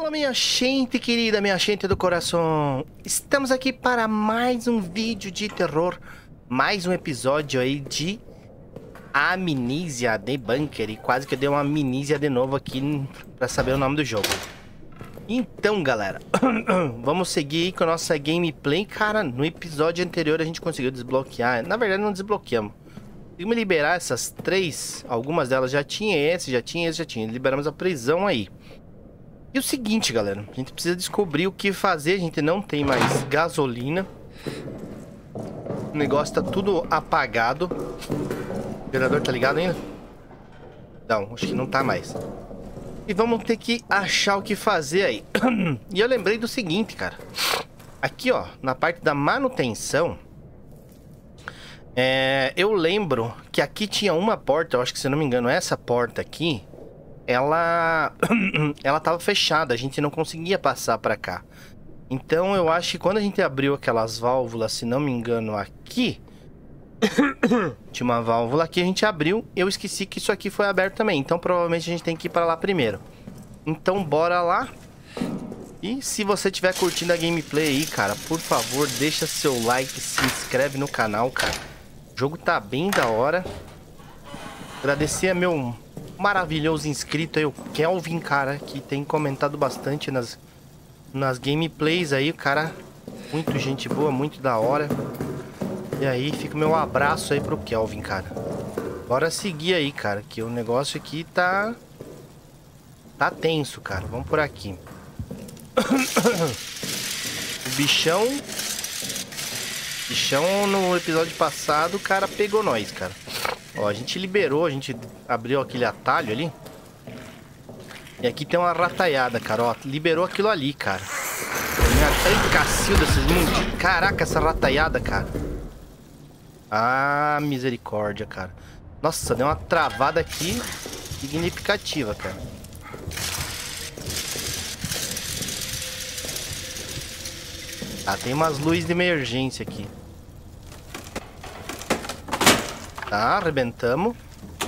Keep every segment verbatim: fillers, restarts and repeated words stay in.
Fala, minha gente querida, minha gente do coração. Estamos aqui para mais um vídeo de terror. Mais um episódio aí de Amnesia The Bunker. E quase que eu dei uma amnesia de novo aqui para saber o nome do jogo. Então, galera, vamos seguir aí com a nossa gameplay. Cara, no episódio anterior a gente conseguiu desbloquear. Na verdade, não desbloqueamos. Conseguimos liberar essas três. Algumas delas já tinha esse, já tinha esse, já tinha. Liberamos a prisão aí. E o seguinte, galera, a gente precisa descobrir o que fazer. A gente não tem mais gasolina. O negócio tá tudo apagado. O gerador tá ligado ainda? Não, acho que não tá mais. E vamos ter que achar o que fazer aí. E eu lembrei do seguinte, cara. Aqui, ó, na parte da manutenção, é, eu lembro que aqui tinha uma porta. Eu acho que, se não me engano, essa porta aqui, ela ela tava fechada, a gente não conseguia passar pra cá. Então eu acho que quando a gente abriu aquelas válvulas, se não me engano, aqui tinha uma válvula aqui, a gente abriu. Eu esqueci que isso aqui foi aberto também, então provavelmente a gente tem que ir pra lá primeiro. Então bora lá. E se você estiver curtindo a gameplay aí, cara, por favor, deixa seu like, se inscreve no canal, cara. O jogo tá bem da hora. Agradecer a meu maravilhoso inscrito aí, o Kelvin, cara, que tem comentado bastante nas, nas gameplays aí. O cara, muito gente boa, muito da hora. E aí, fica o meu abraço aí pro Kelvin, cara. Bora seguir aí, cara, que o negócio aqui tá... Tá tenso, cara. Vamos por aqui. O bichão... O bichão, no episódio passado, o cara pegou nós, cara. Ó, a gente liberou, a gente abriu aquele atalho ali. E aqui tem uma rataiada, cara, ó. Liberou aquilo ali, cara. Ai, cacilda, esses mundos. Caraca, essa rataiada, cara. Ah, misericórdia, cara. Nossa, deu uma travada aqui significativa, cara. Ah, tem umas luzes de emergência aqui. Tá, arrebentamos.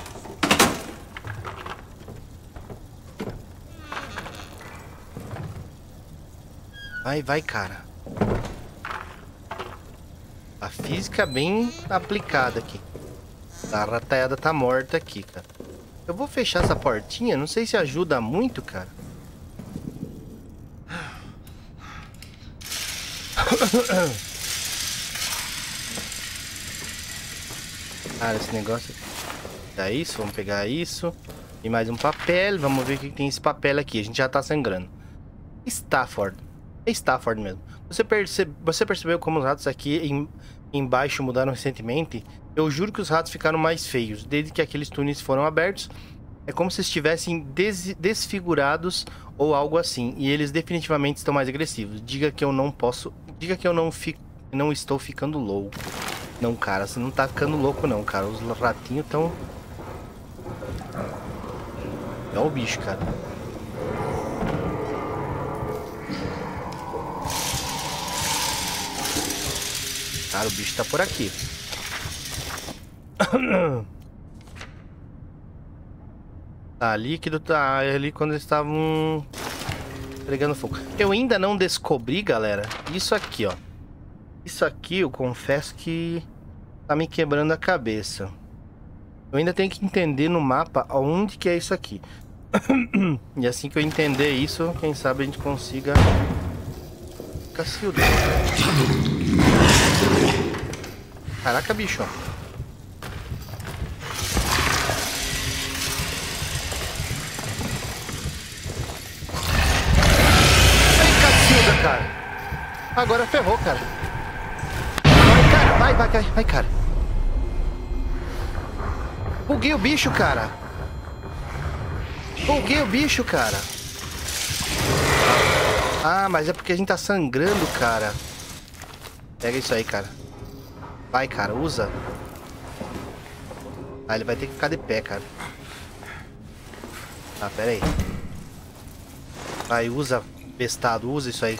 Vai, vai, cara. A física bem aplicada aqui. A rataiada tá morta aqui, cara. Eu vou fechar essa portinha. Não sei se ajuda muito, cara. Cara, esse negócio... Dá isso, vamos pegar isso. E mais um papel. Vamos ver o que tem esse papel aqui. A gente já tá sangrando. Stafford. É Stafford mesmo. Você, percebe... Você percebeu como os ratos aqui em... embaixo mudaram recentemente? Eu juro que os ratos ficaram mais feios. Desde que aqueles túneis foram abertos. É como se estivessem des... desfigurados ou algo assim. E eles definitivamente estão mais agressivos. Diga que eu não posso... Diga que eu não, fi... não estou ficando louco. Não, cara, você não tá ficando louco não, cara. Os ratinhos tão... É o bicho, cara. Cara, o bicho tá por aqui. Tá, líquido tá ali quando eles estavam pegando fogo. Eu ainda não descobri, galera, isso aqui, ó. Isso aqui, eu confesso que tá me quebrando a cabeça. Eu ainda tenho que entender no mapa aonde que é isso aqui. E assim que eu entender isso, quem sabe a gente consiga... Cacilda. Caraca, bicho. Ai, cacilda, cara. Agora ferrou, cara. Vai, vai, vai, vai, cara. Buguei o bicho, cara. Buguei o bicho, cara. Ah, mas é porque a gente tá sangrando, cara. Pega isso aí, cara. Vai, cara, usa. Ah, ele vai ter que ficar de pé, cara. Ah, pera aí. Vai, usa, bestado, usa isso aí.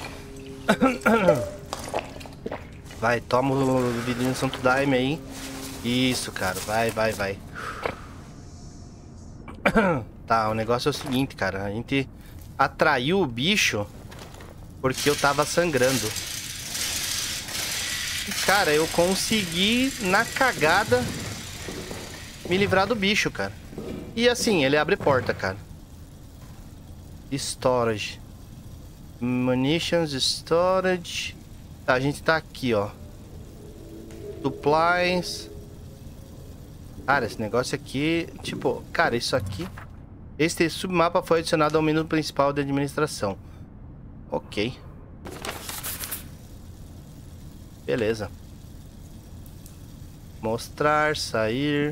Vai, toma o vidrinho Santo Daime aí. Isso, cara. Vai, vai, vai. Tá, o negócio é o seguinte, cara. A gente atraiu o bicho porque eu tava sangrando. E, cara, eu consegui, na cagada, me livrar do bicho, cara. E assim, ele abre porta, cara. Storage. Munitions, storage. Tá, a gente tá aqui, ó. Supplies. Cara, esse negócio aqui... Tipo, cara, isso aqui... Este submapa foi adicionado ao menu principal de administração. Ok. Beleza. Mostrar, sair.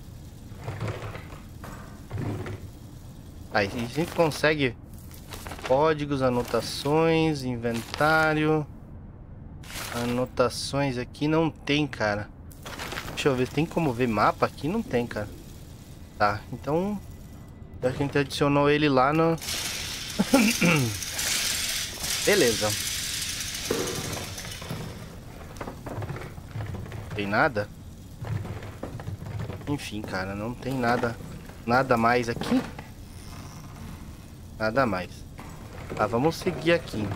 Aí a gente consegue códigos, anotações, inventário. Anotações aqui não tem, cara. Deixa eu ver, tem como ver mapa aqui? Não tem, cara. Tá, então a gente adicionou ele lá no... Beleza. Tem nada? Enfim, cara, não tem nada. Nada mais aqui. Nada mais. Tá, vamos seguir aqui.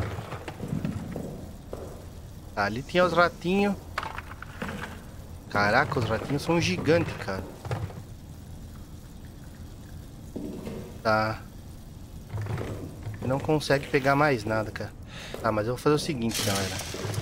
Tá, ali tinha os ratinhos. Caraca, os ratinhos são gigantes, cara. Tá. Não consegue pegar mais nada, cara. Tá, mas eu vou fazer o seguinte, galera.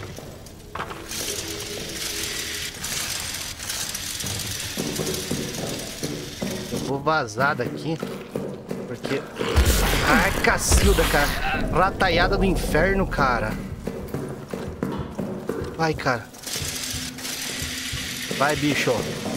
Eu vou vazar daqui. Porque... Ai, cacilda, cara. Rataiada do inferno, cara. Vai, cara. Vai, bicho.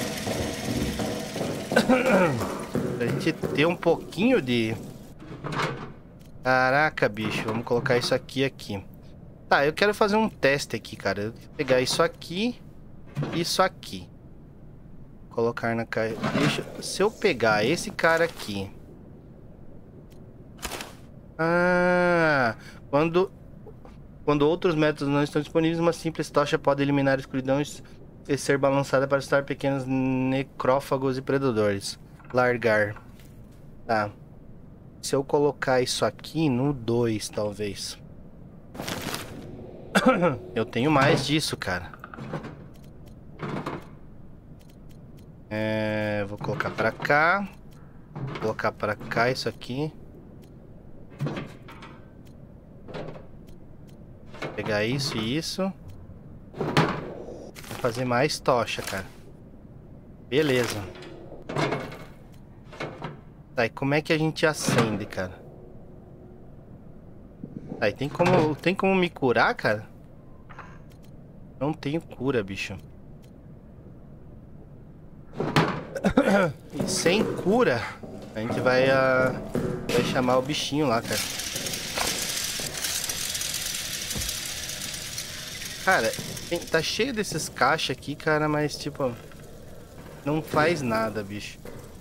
Pra gente ter um pouquinho de... Caraca, bicho. Vamos colocar isso aqui aqui. Tá, eu quero fazer um teste aqui, cara. Eu vou pegar isso aqui e isso aqui. Colocar na caixa. Deixa... Se eu pegar esse cara aqui... Ah... Quando... Quando outros métodos não estão disponíveis, uma simples tocha pode eliminar a escuridão e ser balançada para estar pequenos necrófagos e predadores. Largar. Tá. Se eu colocar isso aqui no dois, talvez. Eu tenho mais disso, cara. É, vou colocar pra cá. Vou colocar pra cá isso aqui. Vou pegar isso e isso. Vou fazer mais tocha, cara. Beleza. Tá, e como é que a gente acende, cara? Tá, e tem como, tem como me curar, cara? Não tenho cura, bicho. E sem cura, a gente vai, uh, vai chamar o bichinho lá, cara. Cara, tem, tá cheio desses caixas aqui, cara, mas tipo... Não faz nada, bicho.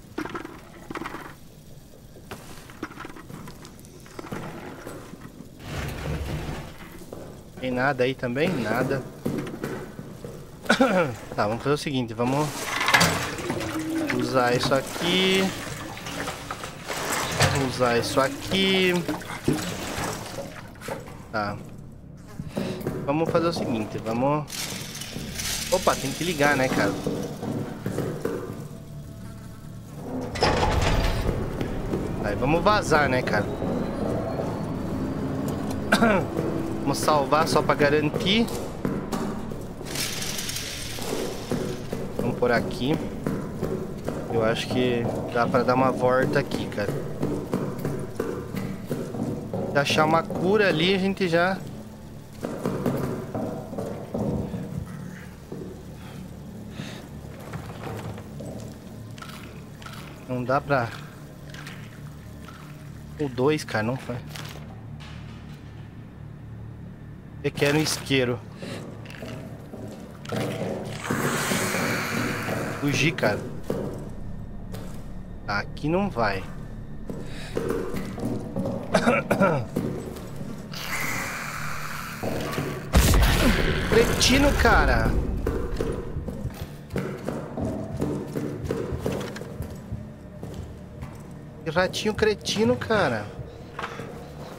Tem nada aí também? Nada. Tá, vamos fazer o seguinte, vamos usar isso aqui. Usar isso aqui. Tá. Vamos fazer o seguinte, vamos... Opa, tem que ligar, né, cara? Aí, vamos vazar, né, cara? Vamos salvar só pra garantir. Vamos por aqui. Eu acho que dá pra dar uma volta aqui, cara. Se achar uma cura ali, a gente já... Não dá pra... O dois, cara, não foi. Eu quero um isqueiro. Fugir, cara. Aqui não vai. Cretino, cara. Que ratinho cretino, cara.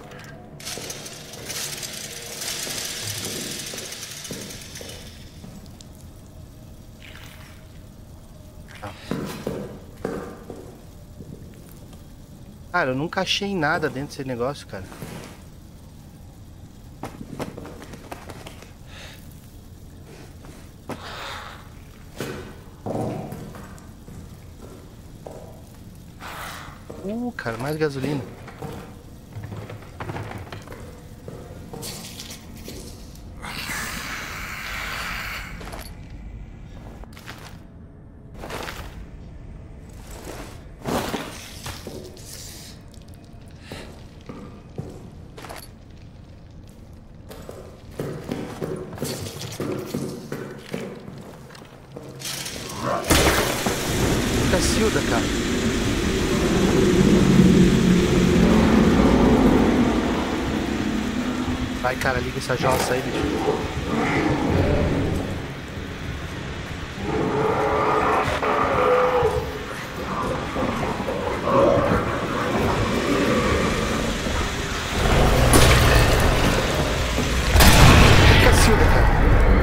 Cara, eu nunca achei nada dentro desse negócio, cara. Uh, cara, mais gasolina. Cacilda, cara. Vai, cara, liga essa jossa aí, bicho. Cacilda, cara.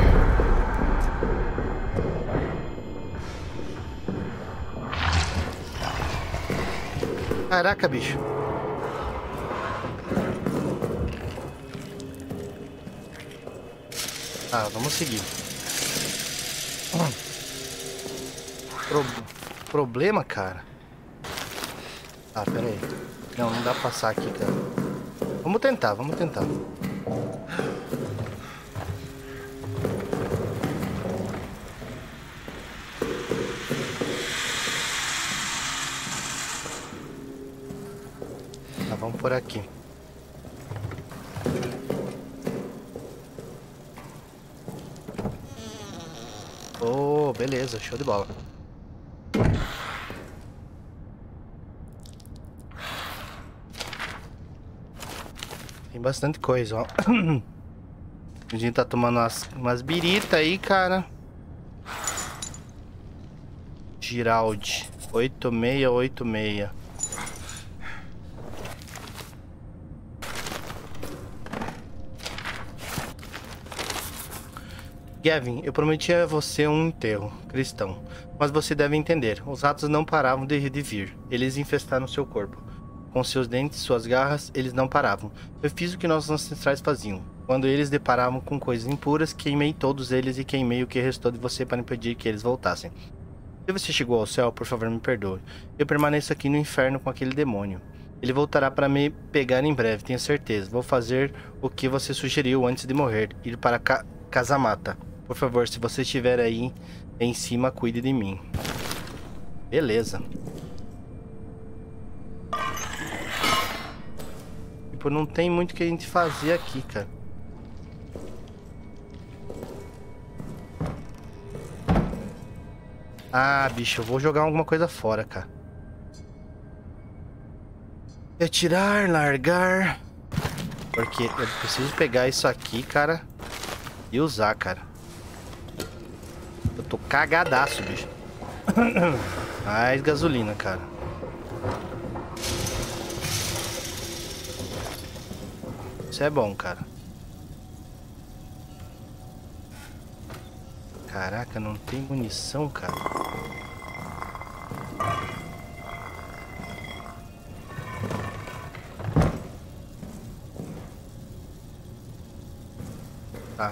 Caraca, bicho. Ah, vamos seguir. Pro... Problema, cara? Ah, pera aí. Não, não dá pra passar aqui, cara. Vamos tentar, vamos tentar. Tá, vamos por aqui. Oh, beleza, show de bola. Tem bastante coisa, ó. A gente tá tomando umas, umas birita aí, cara. Giraldi, oito seis oito seis. Gavin, eu prometi a você um enterro cristão, mas você deve entender, os ratos não paravam de, de vir. Eles infestaram seu corpo. Com seus dentes, suas garras, eles não paravam. Eu fiz o que nossos ancestrais faziam. Quando eles deparavam com coisas impuras, queimei todos eles e queimei o que restou de você para impedir que eles voltassem. Se você chegou ao céu, por favor, me perdoe. Eu permaneço aqui no inferno com aquele demônio. Ele voltará para me pegar em breve, tenho certeza. Vou fazer o que você sugeriu antes de morrer, ir para Ca Casamata. Por favor, se você estiver aí em cima, cuide de mim. Beleza. Tipo, não tem muito o que a gente fazer aqui, cara. Ah, bicho, eu vou jogar alguma coisa fora, cara. Retirar, largar. Porque eu preciso pegar isso aqui, cara, e usar, cara. Eu tô cagadaço, bicho. Mais gasolina, cara. Isso é bom, cara. Caraca, não tem munição, cara. Tá.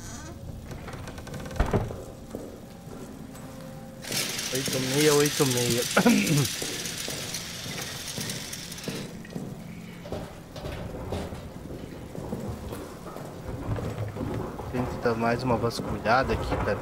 Oito seis, oito seis. Tenta dar mais uma vasculhada aqui, cara.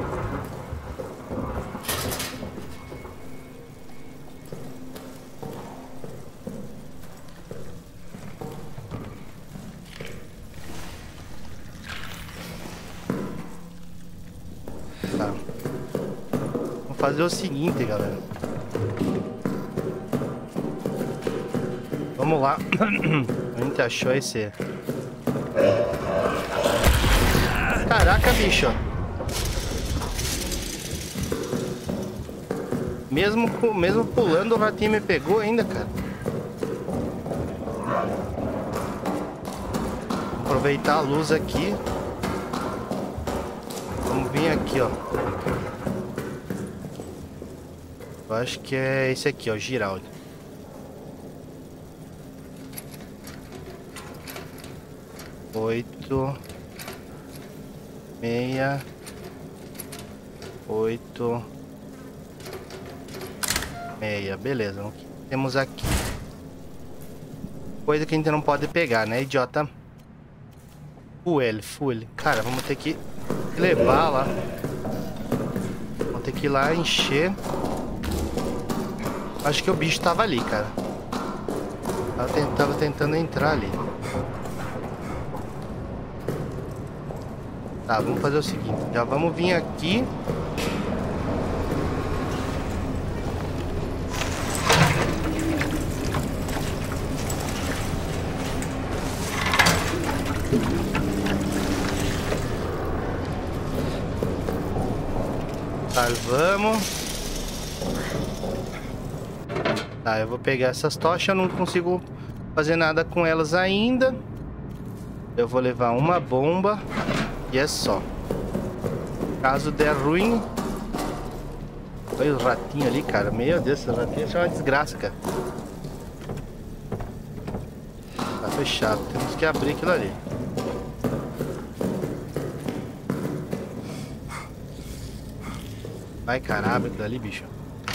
Tá. Vamos fazer o seguinte, galera. Vamos lá. A gente achou esse... Caraca, bicho. Mesmo, mesmo pulando, o ratinho me pegou ainda, cara. Vou aproveitar a luz aqui. Vamos vir aqui, ó. Eu acho que é esse aqui, ó, Giraldi. Oito. Meia. Oito. Meia. Beleza. O que temos aqui? Coisa que a gente não pode pegar, né, idiota? Fuel, fuel. Cara, vamos ter que levar lá. Vamos ter que ir lá encher. Acho que o bicho tava ali, cara. Tava, tent... tava tentando entrar ali. Tá, vamos fazer o seguinte. Já vamos vir aqui. Tá, vamos. Tá, eu vou pegar essas tochas. Eu não consigo fazer nada com elas ainda. Eu vou levar uma bomba. E é só. Caso der ruim. Olha os ratinhos ali, cara. Meu Deus, esses ratinhos são uma desgraça, cara. Tá fechado. Temos que abrir aquilo ali. Vai, cara, abre aquilo ali, bicho.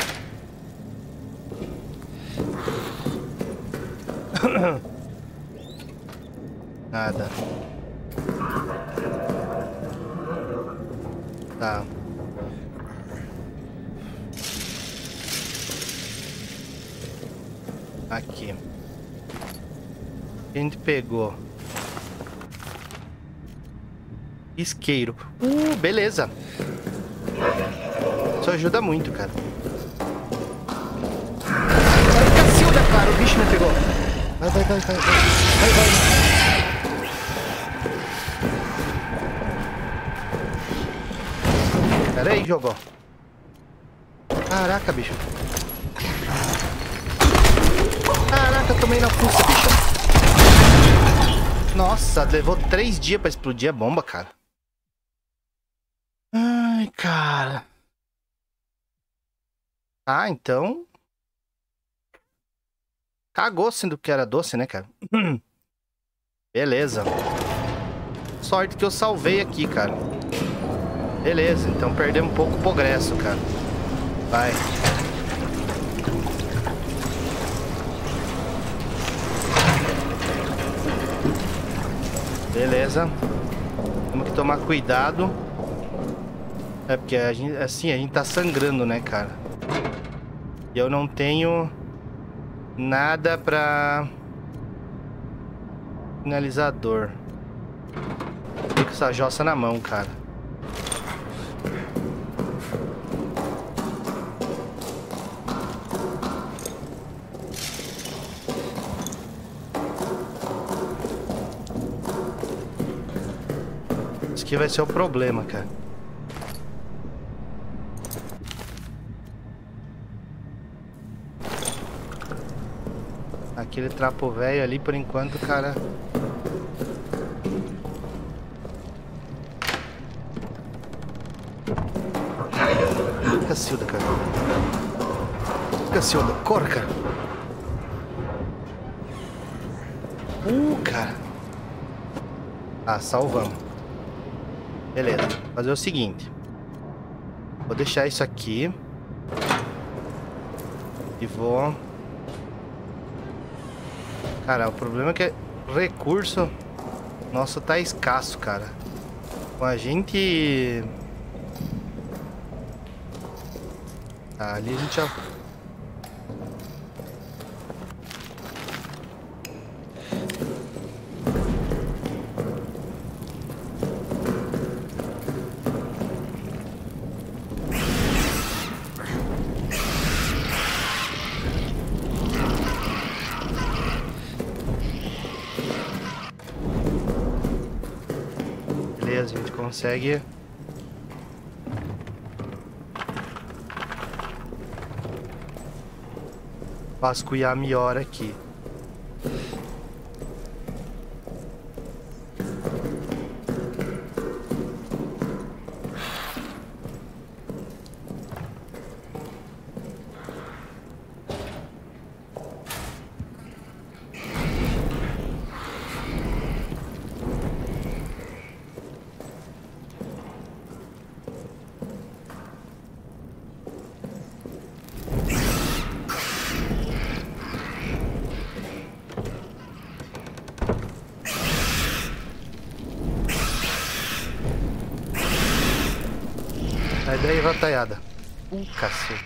Nada. Tá. Aqui. A gente pegou. Isqueiro. Uh, beleza. Isso ajuda muito, cara. Ai, cacilda, cara. O bicho me pegou. Vai, vai, vai, vai. Vai, vai. Pera aí, jogou. Caraca, bicho. Caraca, tomei na fuça, bicho. Nossa, levou três dias pra explodir a bomba, cara. Ai, cara. Ah, então... Cagou sendo que era doce, né, cara? Beleza. Sorte que eu salvei aqui, cara. Beleza, então perdemos um pouco o progresso, cara. Vai. Beleza. Temos que tomar cuidado. É porque a gente, assim, a gente tá sangrando, né, cara? E eu não tenho nada pra finalizador. Fico com essa jossa na mão, cara. Isso aqui vai ser o problema, cara. Aquele trapo velho ali, por enquanto, cara. Cacilda, cara. Cacilda, corre, cara. Uh, cara. Ah, salvamos. Beleza, vou fazer o seguinte. Vou deixar isso aqui. E vou... Cara, o problema é que recurso nosso tá escasso, cara. Com a gente... Tá, ali a gente já... Beleza, a gente consegue... vasculhar melhor aqui. Sai daí, rataiada. Uh, cacete.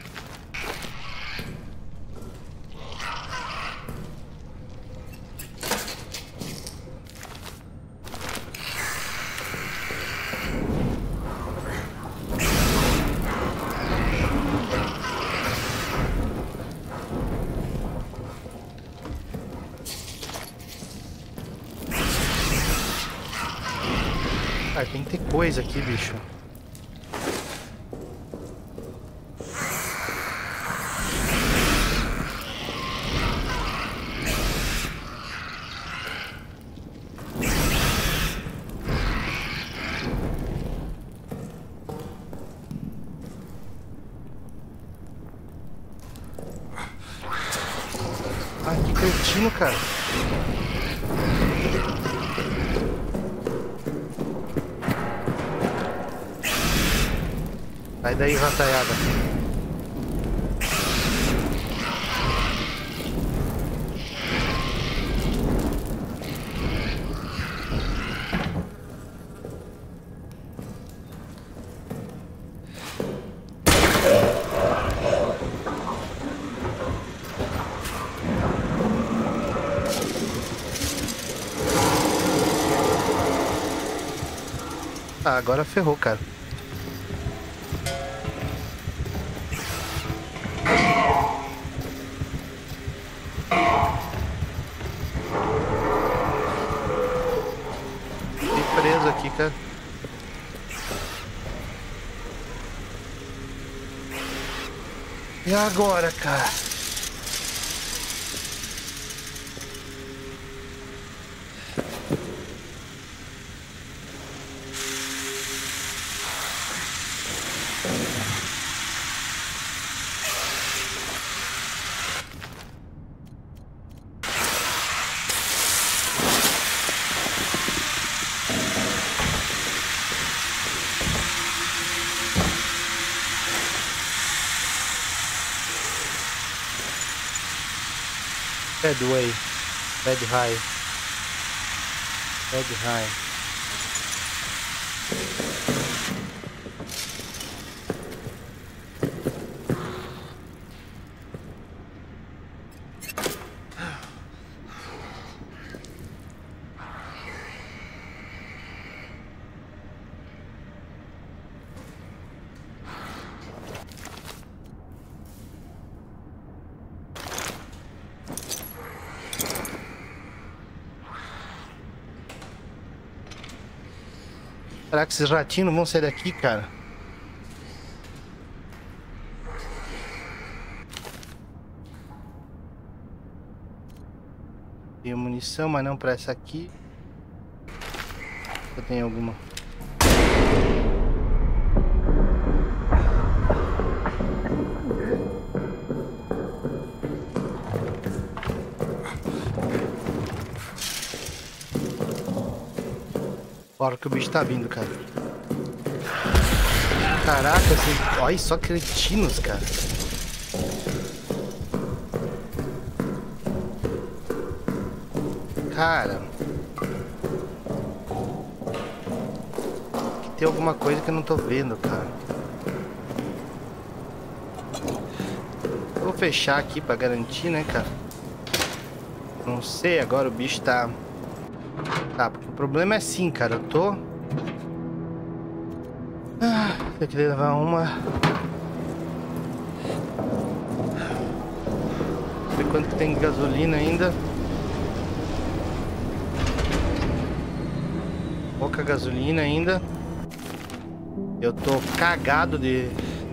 Ah, tem que ter coisa aqui, bicho. Ah, que cretino, cara. Sai daí, rataiada. Ah, agora ferrou, cara. Fiquei preso aqui, cara. E agora, cara? Bad way. Bad high. Bad high. Será que esses ratinhos não vão sair daqui, cara? Tenho munição, mas não pra essa aqui. Eu tenho alguma. Bora que o bicho tá vindo, cara. Caraca, assim... olha só cretinos, cara. Cara. Tem alguma coisa que eu não tô vendo, cara. Eu vou fechar aqui pra garantir, né, cara? Não sei, agora o bicho tá... Tá, porque o problema é assim, cara, eu tô... Ah, eu queria levar uma... Não sei quanto tem de gasolina ainda. Pouca gasolina ainda. Eu tô cagado de...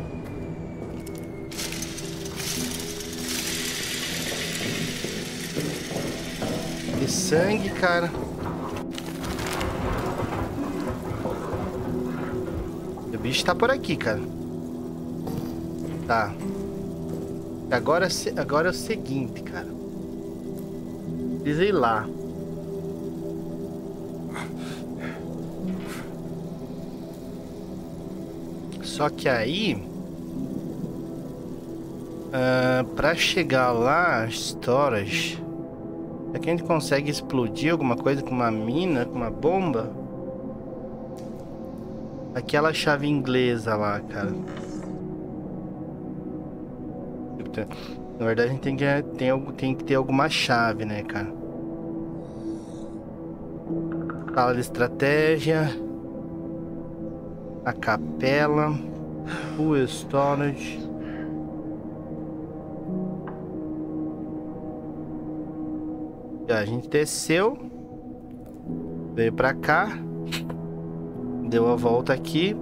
de sangue, cara. O bicho tá por aqui, cara. Tá. Agora, agora é o seguinte, cara. Precisa ir lá. Só que aí... Uh, pra chegar lá, storage... Será que a gente consegue explodir alguma coisa com uma mina, com uma bomba? Aquela chave inglesa lá, cara. Na verdade, a gente tem que, tem, tem que ter alguma chave, né, cara? Sala de estratégia. A capela. O storage. A gente desceu. Veio pra cá. Deu a volta aqui.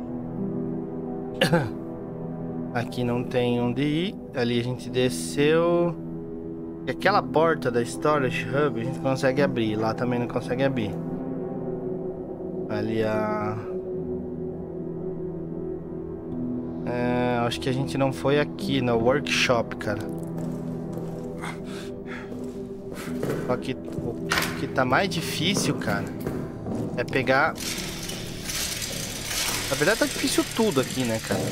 Aqui não tem onde ir. Ali a gente desceu. E aquela porta da Storage Hub a gente consegue abrir. Lá também não consegue abrir. Ali a... É, acho que a gente não foi aqui no workshop, cara. Só que o que tá mais difícil, cara, é pegar... Na verdade tá difícil tudo aqui, né, cara?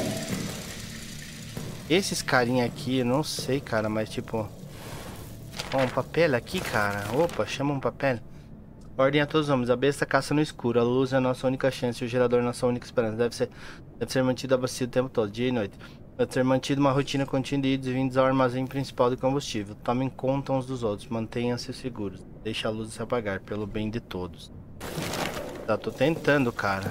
Esses carinha aqui, não sei, cara, mas tipo... Ó, um papel aqui, cara. Opa, chama um papel. Ordem a todos os homens. A besta caça no escuro. A luz é a nossa única chance. O gerador é a nossa única esperança. Deve ser, deve ser mantido abastecido o tempo todo, dia e noite. Deve ser mantido uma rotina contínua de idos e vindos ao armazém principal de combustível. Tomem conta uns dos outros. Mantenham-se seguros. Deixe a luz se apagar, pelo bem de todos. Tá, tô tentando, cara.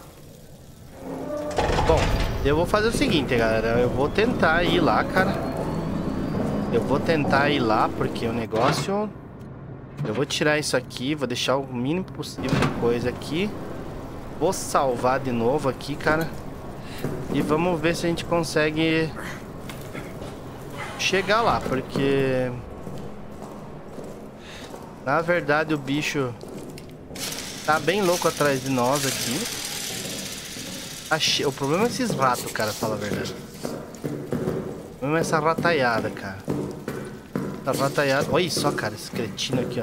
Bom, eu vou fazer o seguinte, galera. Eu vou tentar ir lá, cara. Eu vou tentar ir lá, porque o negócio... Eu vou tirar isso aqui, vou deixar o mínimo possível de coisa aqui. Vou salvar de novo aqui, cara. E vamos ver se a gente consegue chegar lá, porque... Na verdade o bicho tá bem louco atrás de nós aqui. Achei... O problema é esses ratos, cara, fala a verdade. O problema é essa rataiada, cara. Essa rataiada... Olha só, cara, esse cretino aqui, ó.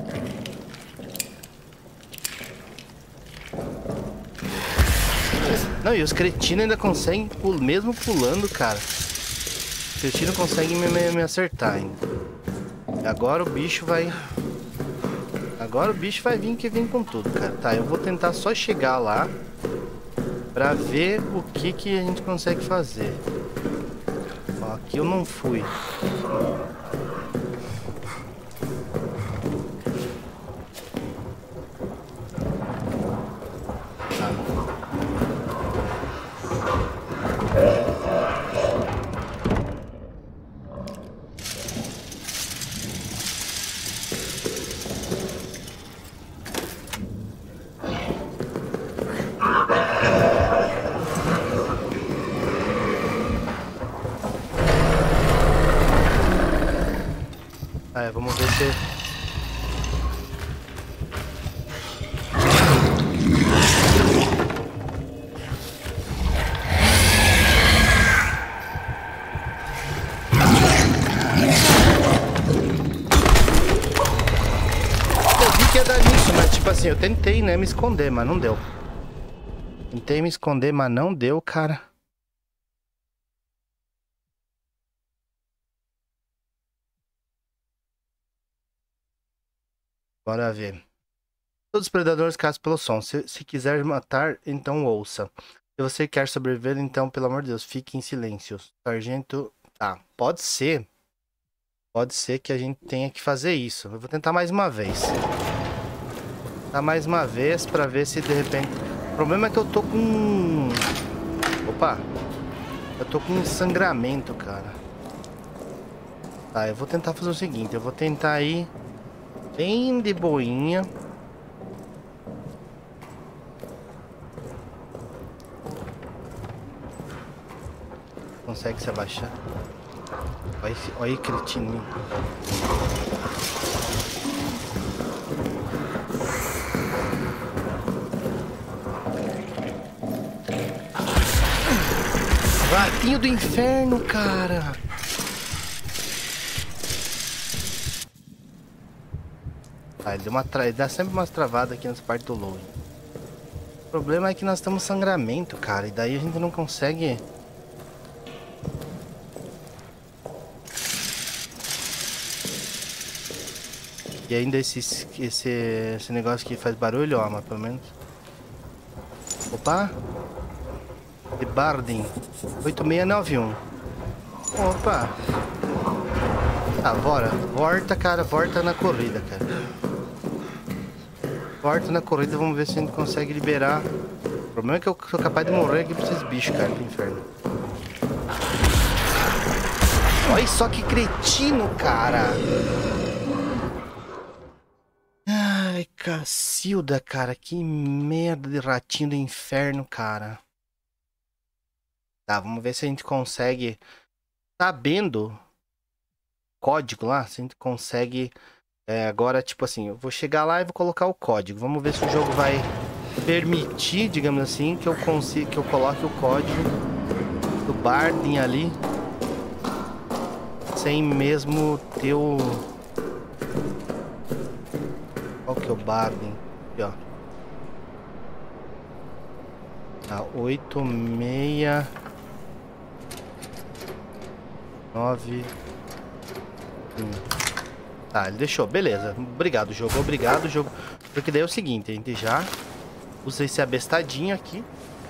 Não, e os cretinos ainda conseguem, pul... mesmo pulando, cara. Os cretinos conseguem me, me, me acertar ainda. E agora o bicho vai... Agora o bicho vai vir que vem com tudo, cara. Tá, eu vou tentar só chegar lá pra ver o que que a gente consegue fazer. Ó, aqui eu não fui. É, vamos ver se... Eu vi que ia dar nisso, mas tipo assim, eu tentei, né, me esconder, mas não deu. Tentei me esconder, mas não deu, cara. Bora ver. Todos os predadores caçam pelo som. Se, se quiser matar, então ouça. Se você quer sobreviver, então, pelo amor de Deus, fique em silêncio. Sargento... Tá, pode ser. Pode ser que a gente tenha que fazer isso. Eu vou tentar mais uma vez. Tentar mais uma vez pra ver se de repente... O problema é que eu tô com... Opa! Eu tô com um sangramento, cara. Tá, eu vou tentar fazer o seguinte. Eu vou tentar ir bem de boinha. Consegue se abaixar? Olha, esse, olha aí, cretino. Ratinho do inferno, cara. Ah, ele deu uma tra... ele dá sempre umas travadas aqui nessa parte do load. O problema é que nós estamos sangramento, cara. E daí a gente não consegue... E ainda esse, esse, esse negócio que faz barulho, ó, mas pelo menos... Opa! Opa. De Bardin. oito seis nove um. Opa. Tá, bora. Volta, cara. Volta na corrida, cara. Volta na corrida. Vamos ver se a gente consegue liberar. O problema é que eu sou capaz de morrer aqui pra esses bichos, cara. Do inferno. Olha só que cretino, cara. Ai, Cacilda, cara. Que merda de ratinho do inferno, cara. Tá, vamos ver se a gente consegue... Sabendo... Código lá, se a gente consegue... É, agora, tipo assim, eu vou chegar lá e vou colocar o código. Vamos ver se o jogo vai permitir, digamos assim, que eu consiga, que eu coloque o código do Bardin ali. Sem mesmo ter o... Qual que é o Bardin? Aqui, ó. Tá, oito seis... nove... Tá, ele deixou, beleza. Obrigado, jogo, obrigado, jogo. Porque daí é o seguinte, a gente já usa esse abestadinho aqui.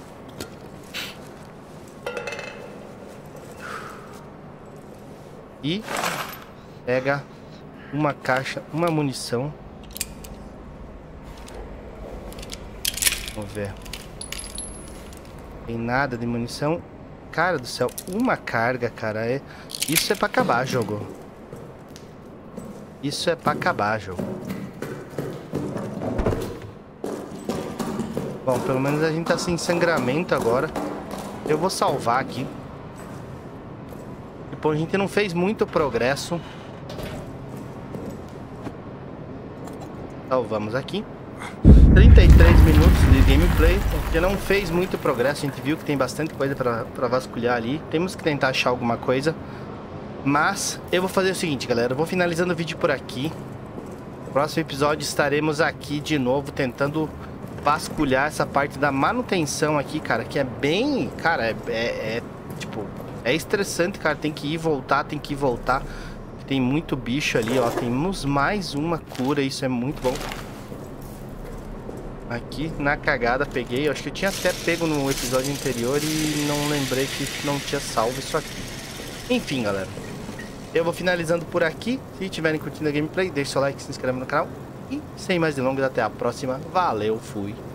E pega uma caixa, uma munição. Vamos ver. Tem nada de munição. Cara do céu, uma carga, cara. É... Isso é pra acabar, jogo. Isso é pra acabar, jogo. Bom, pelo menos a gente tá sem sangramento agora. Eu vou salvar aqui. Tipo, a gente não fez muito progresso. Salvamos aqui. trinta e três minutos de gameplay. Que não fez muito progresso. A gente viu que tem bastante coisa pra, pra vasculhar ali. Temos que tentar achar alguma coisa. Mas eu vou fazer o seguinte, galera. Eu vou finalizando o vídeo por aqui. No próximo episódio estaremos aqui de novo tentando vasculhar essa parte da manutenção aqui, cara. Que é bem... Cara, é, é, é tipo... É estressante, cara. Tem que ir e voltar, tem que ir e voltar. Tem muito bicho ali, ó. Temos mais uma cura. Isso é muito bom. Aqui na cagada peguei. Eu acho que eu tinha até pego no episódio anterior e não lembrei que não tinha salvo isso aqui. Enfim, galera. Eu vou finalizando por aqui. Se estiverem curtindo a gameplay, deixe seu like, se inscreva no canal. E sem mais delongas, até a próxima. Valeu, fui.